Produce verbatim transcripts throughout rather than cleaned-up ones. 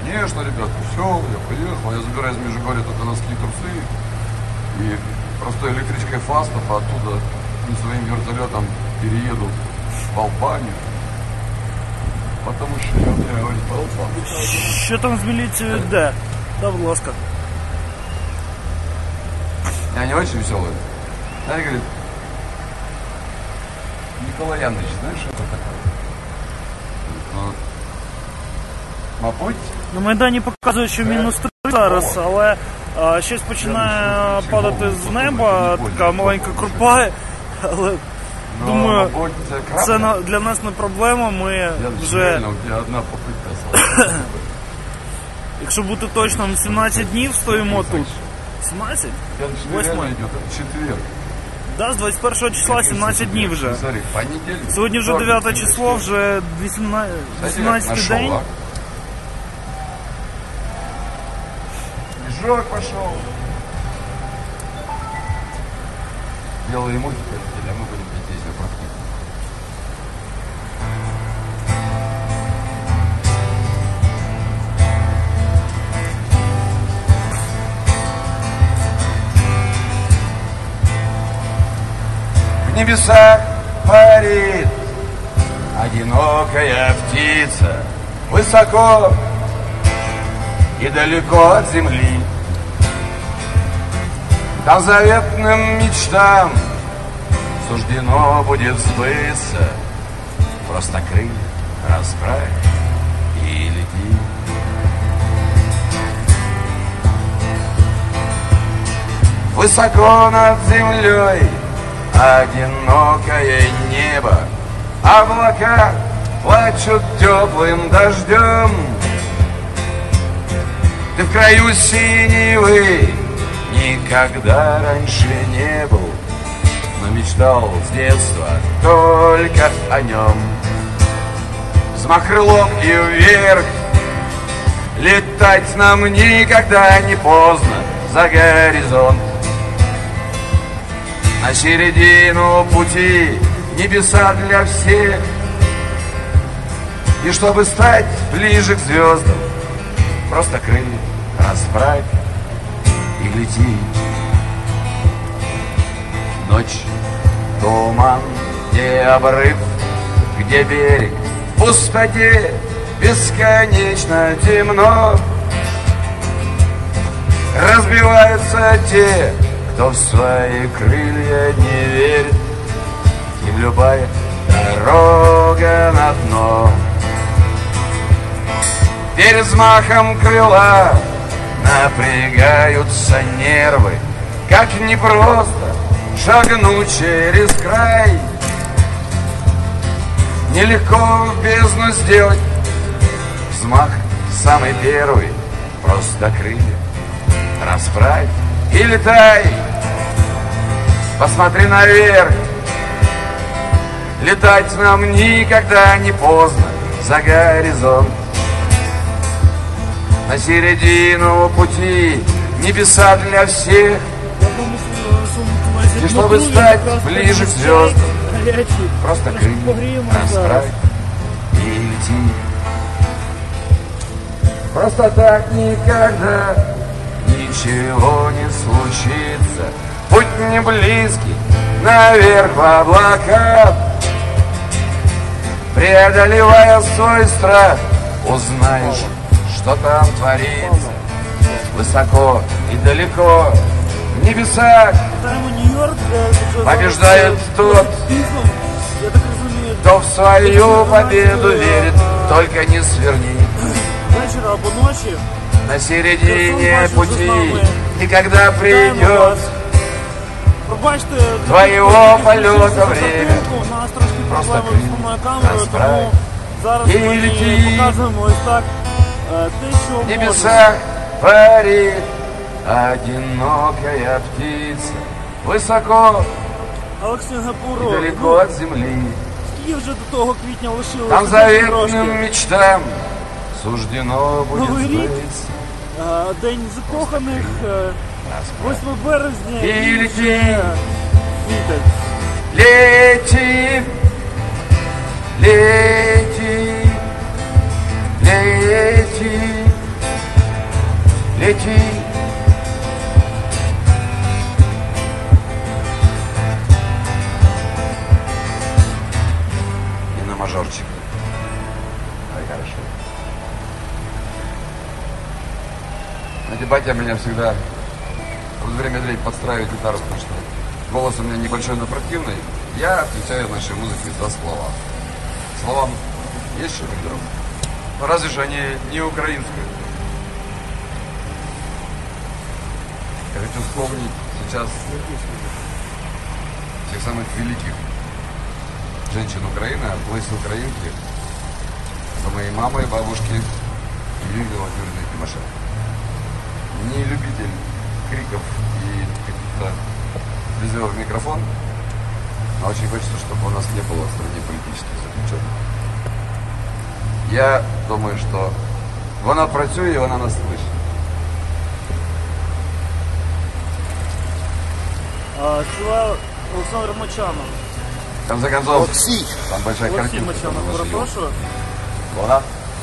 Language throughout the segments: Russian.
конечно, ребята, все, я поехал, я забираю из Межигорья только носки, трусы, и простой электричкой Фастов, а оттуда своим вертолетом перееду в Албанию, потому що я не говорю по Албанию. Що там з міліцією йде? Да, будь ласка. Я не очень веселый. Она говорит, Николай Янович, знаешь, что это такое? Ну, мабуть. На Майдані показують, що мінус три зараз, але а, щось починає падати з неба, така маленька крупа, але ну, думаю, мабуть, це, це на, для нас не проблема, ми я вже... реально, у тебе одна попитка. Якщо бути точним, сімнадцять днів стоїмо тут. сімнадцять? восьмой идет, это четверг. Да, з двадцять першого числа сімнадцять днів вже. Смотри, понедельник. Сьогодні вже дев'яте число, вже вісімнадцятий день. Движок пошел. Белые мультики, а мы будем петь песню про книгу. В небесах парит одинокая птица, высоко и далеко от земли. Там заветным мечтам суждено будет сбыться. Просто крылья расправь и лети. Высоко над землей одинокое небо, облака плачут теплым дождем. Ты в краю синевы никогда раньше не был, но мечтал с детства только о нем. Взмах крылом и вверх, летать нам никогда не поздно за горизонт. На середину пути небеса для всех, и чтобы стать ближе к звездам, просто крылья расправь и лети. Ночь, туман, где обрыв, где берег, в пустоте бесконечно темно. Разбиваются те, кто в свои крылья не верит, и любая дорога на дно. Перед взмахом крыла напрягаются нервы, как непросто шагнуть через край. Нелегко в бездну сделать взмах самый первый, просто крылья расправь и летай. Посмотри наверх, летать нам никогда не поздно за горизонт. На середину пути небеса для всех, и чтобы стать ближе к звездам, просто крылья расправь и лети. Просто так никогда ничего не случится. Путь не близкий, наверх в облака. Преодолевая свой страх, узнаешь, что там творится. Высоко и далеко в небесах побеждает тот, кто в свою победу верит. Только не сверни на середине пути, и когда придет твоего полета время, просто крылья расправь и лети. В небесах парит одинокая птица, высоко и далеко от земли. Там заветным мечтам суждено будет сбыться. День закоханих, восьме березня і лети, лети, лети, лети, лети. И на мажорчик. Ай, хорошо. Знаете, батя меня всегда вот время от времени подстраивает гитару, потому что голос у меня небольшой, но противный. Я отвечаю нашей музыке за слова. Словам есть что придумать? Но разве же они не украинские? Я хочу вспомнить сейчас тех самых великих женщин Украины, от Леси Украинки, за моей мамой и бабушки Юлии Владимировны Тимошенко. Не любитель криков и каких-то призывов в микрофон, но очень хочется, чтобы у нас не было в стране политических заключенных. Я думаю, що вона працює і вона нас слышить. Співає Олександр Мочанов. В конце концов, Олексій. там большая Олексій картинка. Мочанов, перепрошую. Вона?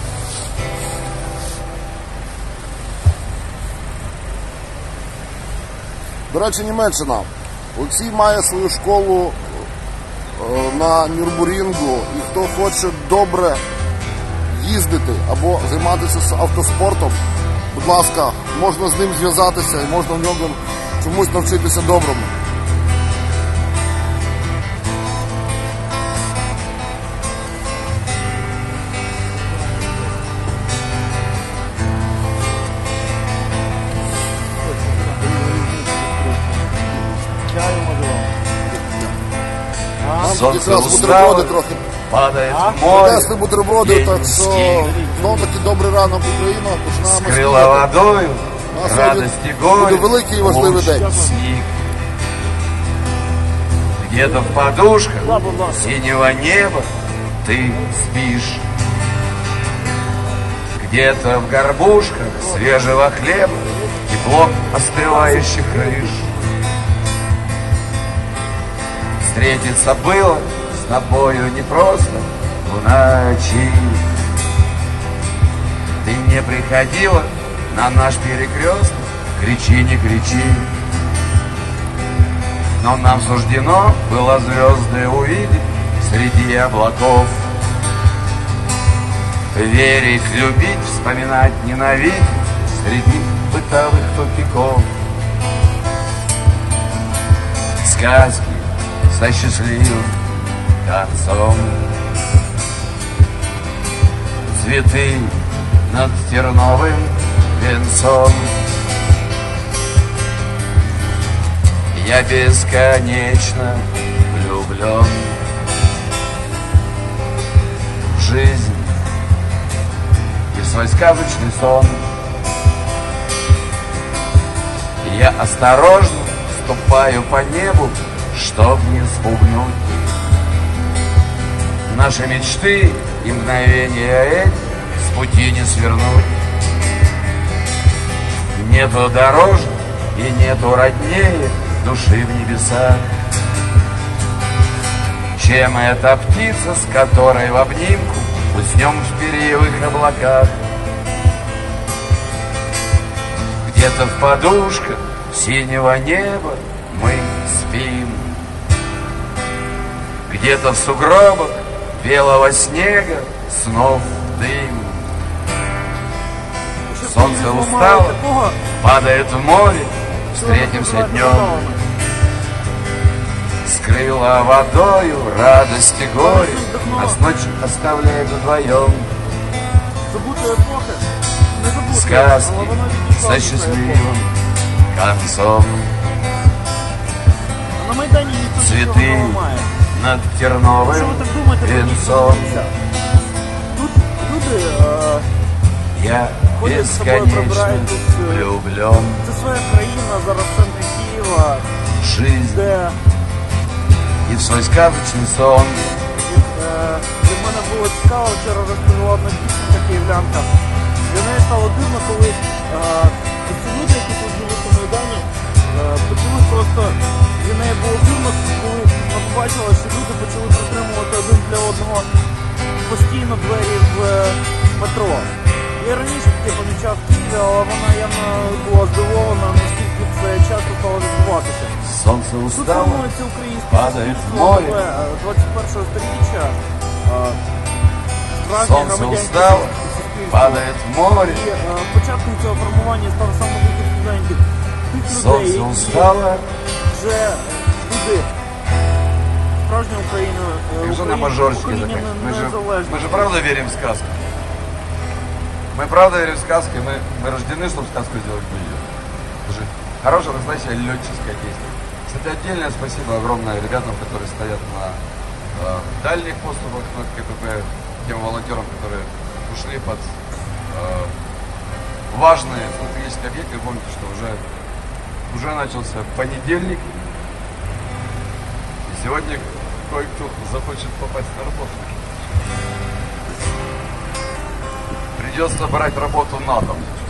До речі, Німеччина. Олексій має свою школу е, на Нюрбурінгу, і хто хоче добре їздити або займатися автоспортом, будь ласка, можна з ним зв'язатися і можна в ньому чомусь навчитися доброму. Солнце Якраз устало, бутерброди трохи. падает в море, Принесли бутерброди, так що Ленинский знову таки добрий ранок, Україна. Починаємо скрыла снідати. водою, А сьогодні радости горе, буде великий і важливий день. снег. Где-то в подушках Бла-бла-бла. синего неба ты спишь. Где-то в горбушках свежего хлеба тепло остывающих крыш. Встретиться было с тобою непросто в ночи. Ты не приходила на наш перекресток, кричи, не кричи. Но нам суждено было звезды увидеть среди облаков. Верить, любить, вспоминать, ненавидеть среди бытовых тупиков. Сказки со счастливым концом, цветы над терновым венцом. Я бесконечно влюблен в жизнь и в свой сказочный сон. Я осторожно ступаю по небу, чтоб не спугнуть наши мечты и мгновения эти с пути не свернуть. Нету дороже и нету роднее души в небесах, чем эта птица, с которой в обнимку уснем в перьевых облаках. Где-то в подушках синего неба мы спим, где-то в сугробах белого снега снов дым. Солнце устало, падает в море, встретимся днем. Скрыла водою радость и горе, нас ночь оставляет вдвоем. Сказки со счастливым концом, цветы над терновым венцом. Я бесконечно влюблен. Це своя країна, зараз в центрі Києва, В жизнь де и в свой сказочный сон. е, для мене було цікаво, вчора розповіла одна дівчинка київлянка. Для неї стало дивно, коли е, ці люди, які тут живуть на Майдані, е, почали просто, для неї було дивно, коли вона побачила, що люди почали притримувати один для одного постійно двері в е, метро. Я раніше я помічав в Києві, але вона явно була здивована, наскільки це часто стало відбуватися. Солнце Тут устало, формується українське падає в суспільство море. нове, е, двадцять першого сторіччя. е, Справжнє Солнце громадянське устало, суспільство. падает в море. І е, початком цього формування став саме вихід студентів. Тих людей, Солнце які устало. вже люди справжньою Україною, е, Как же на Україн- мажорчике Україні такая. не- Мы же, незалежності. мы же правда верим в сказку. Мы правда верим в сказки. Мы, мы рождены, чтобы сказку сделать были. Это же хорошая, настоящая летческая песня. Кстати, отдельное спасибо огромное ребятам, которые стоят на э, дальних поступах на КПП, тем волонтерам, которые ушли под э, важные стратегические объекты. Вы помните, что уже, уже начался понедельник. И сегодня кое-кто захочет попасть на работу. Придется брать работу на дом.